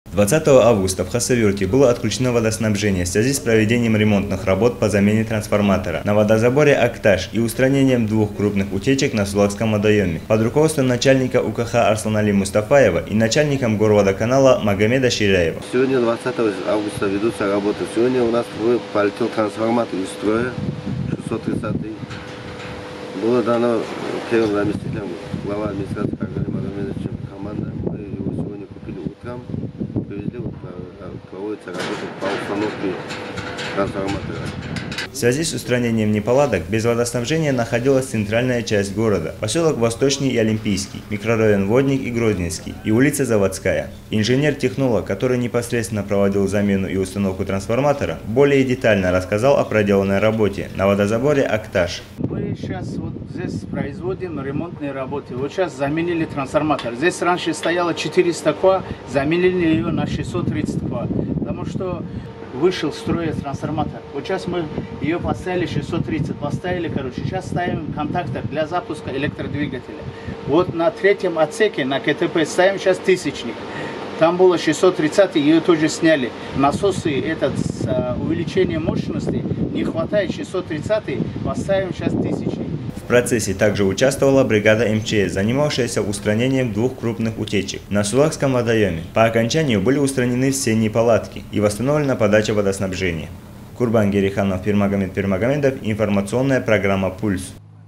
20 августа в Хасавюрте было отключено водоснабжение в связи с проведением ремонтных работ по замене трансформатора на водозаборе Акташ и устранением двух крупных утечек на Сулакском водоеме. Под руководством начальника УКХ Арсланали Мустафаева и начальником горводоканала Магомеда Ширяева. Сегодня 20 августа ведутся работы. Сегодня у нас полетел трансформатор из строя 630. Было дано первым заместителем глава администрации Магомедовичем команда. Мы его сегодня купили утром. Привезли, проводится работа по установке трансформатора. В связи с устранением неполадок без водоснабжения находилась центральная часть города, поселок Восточный и Олимпийский, микрорайон Водник и Грозненский и улица Заводская. Инженер-технолог, который непосредственно проводил замену и установку трансформатора, более детально рассказал о проделанной работе на водозаборе Акташ. Мы сейчас вот здесь производим ремонтные работы. Вот сейчас заменили трансформатор. Здесь раньше стояло 400 ква, заменили ее на 630 ква. Потому что вышел строя трансформатор. Вот сейчас мы ее поставили 630, поставили, сейчас ставим контактор для запуска электродвигателя. Вот на третьем отсеке, на КТП, ставим сейчас тысячник. Там было 630, ее тоже сняли. Насосы, с увеличением мощности, не хватает 630, поставим сейчас тысячник. В процессе также участвовала бригада МЧС, занимавшаяся устранением двух крупных утечек на Сулакском водоеме. По окончанию были устранены все неполадки и восстановлена подача водоснабжения. Курбан Гериханов, Пирмагомед Пирмагомедов, информационная программа «Пульс».